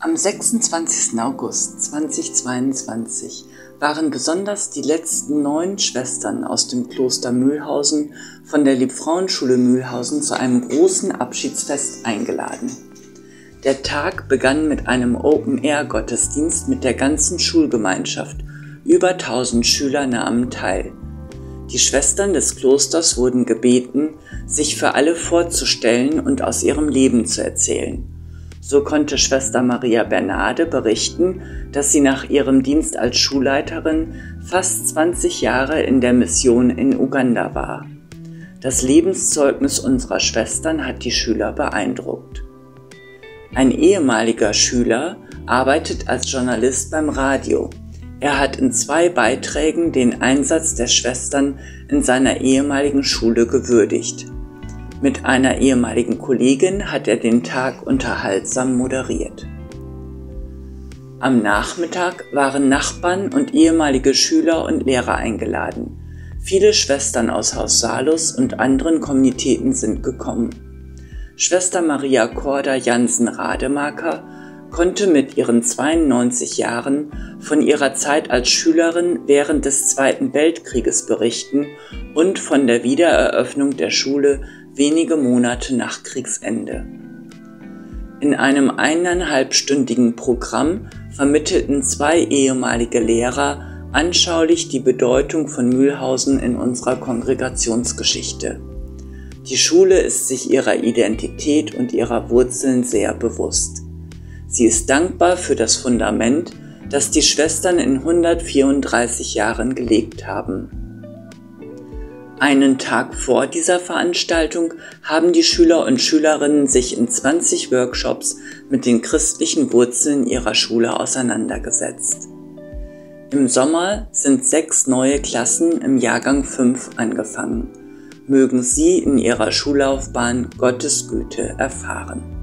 Am 26. August 2022 waren besonders die letzten 9 Schwestern aus dem Kloster Mühlhausen von der Liebfrauenschule Mühlhausen zu einem großen Abschiedsfest eingeladen. Der Tag begann mit einem Open-Air-Gottesdienst mit der ganzen Schulgemeinschaft. Über 1000 Schüler nahmen teil. Die Schwestern des Klosters wurden gebeten, sich für alle vorzustellen und aus ihrem Leben zu erzählen. So konnte Schwester Maria Bernade berichten, dass sie nach ihrem Dienst als Schulleiterin fast 20 Jahre in der Mission in Uganda war. Das Lebenszeugnis unserer Schwestern hat die Schüler beeindruckt. Ein ehemaliger Schüler arbeitet als Journalist beim Radio. Er hat in 2 Beiträgen den Einsatz der Schwestern in seiner ehemaligen Schule gewürdigt. Mit einer ehemaligen Kollegin hat er den Tag unterhaltsam moderiert. Am Nachmittag waren Nachbarn und ehemalige Schüler und Lehrer eingeladen. Viele Schwestern aus Haus Salus und anderen Kommunitäten sind gekommen. Schwester Maria Korda Jansen-Rademacher konnte mit ihren 92 Jahren von ihrer Zeit als Schülerin während des Zweiten Weltkrieges berichten und von der Wiedereröffnung der Schule wenige Monate nach Kriegsende. In einem 1,5-stündigen Programm vermittelten 2 ehemalige Lehrer anschaulich die Bedeutung von Mühlhausen in unserer Kongregationsgeschichte. Die Schule ist sich ihrer Identität und ihrer Wurzeln sehr bewusst. Sie ist dankbar für das Fundament, das die Schwestern in 134 Jahren gelegt haben. Einen Tag vor dieser Veranstaltung haben die Schüler und Schülerinnen sich in 20 Workshops mit den christlichen Wurzeln ihrer Schule auseinandergesetzt. Im Sommer sind 6 neue Klassen im Jahrgang 5 angefangen. Mögen Sie in Ihrer Schullaufbahn Gottes Güte erfahren.